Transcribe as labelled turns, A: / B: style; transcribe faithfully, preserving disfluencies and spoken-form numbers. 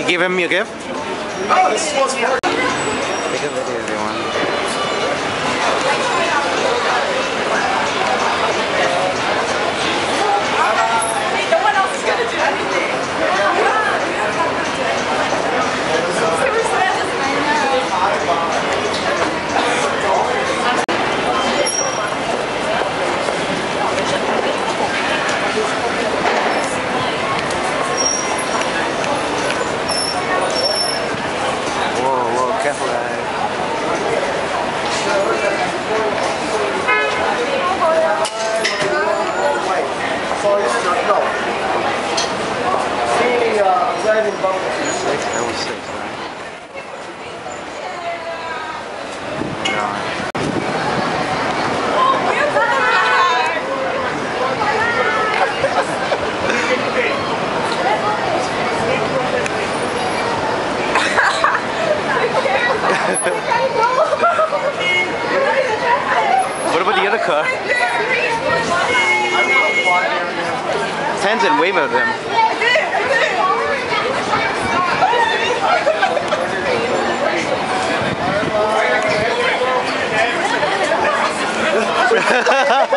A: give him your gift?
B: Oh, this was for
A: Take a video, everyone.
C: No one else is going to do anything.
A: Whoa, whoa, careful, guys.
B: no. See, uh, driving bubble.
A: Six? That was six, right? God. What about the other car? Tenzin wave at them. Ha ha ha!